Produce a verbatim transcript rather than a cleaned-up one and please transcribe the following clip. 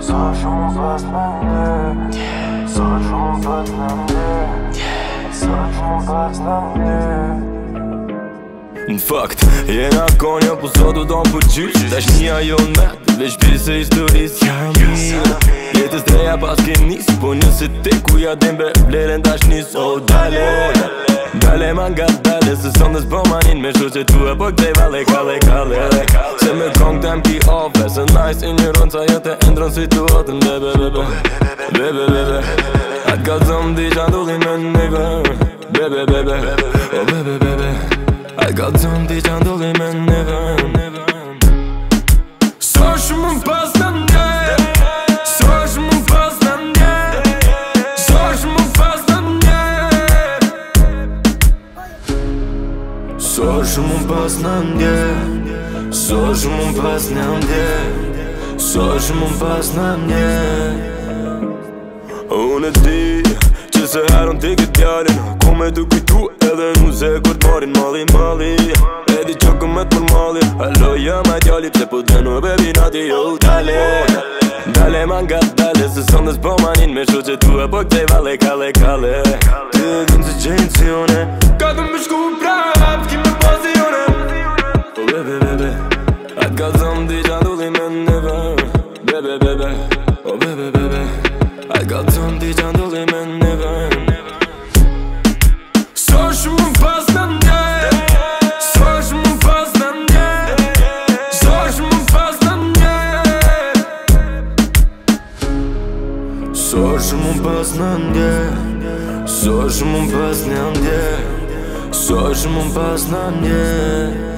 Sa shumë pas në ndje, sa shumë pas në ndje, sa shumë pas në ndje. Në fakt, jena konja, po sot u do më përqysh Tash një ajo në met, veç pise historisë Jam mirë, jetës dreja pas ke nis Po njëse te ku ja dem be bleren tash nis Oh dale, dale man nga dale Se son dhe s'bo manin me shu që tu e po këtej vale kalle kalle Se me kong tem ki ofe Se nice i një ronë sa jetë e endron situatën Bebe bebe, bebe bebe Atë ka zëm di qandulli me nigga Bebe bebe, oh bebe bebe I got some di qandulli me nigga So shumë më pas në ndje So shumë më pas në ndje So shumë më pas në ndje So shumë më pas në ndje So shumë më pas në ndje So shumë më pas në ndje Unë e di që se herën t'i këtë djallin Ko me t'u kujtu edhe nu se kur t'marin mali mali E di që këmet për mali Hallo jam a djalli pse po t'venu e bebi nati jo dale Dale man nga dale se son dhe s'po manin Me shu që tu e po këtej vale kalle kalle Ti e din se gjenë si one Ka të më shku prap t'ki me pasione Oh bebe bebe Atë ka zëm di qandulli me neve Bebe bebe Oh bebe bebe Atë ka zëm di qandulli me neve So shumë më pas në ndje So shumë më pas në ndje So shumë më pas në ndje So shumë më pas në ndje So shumë më pas në ndje So shumë më pas në ndje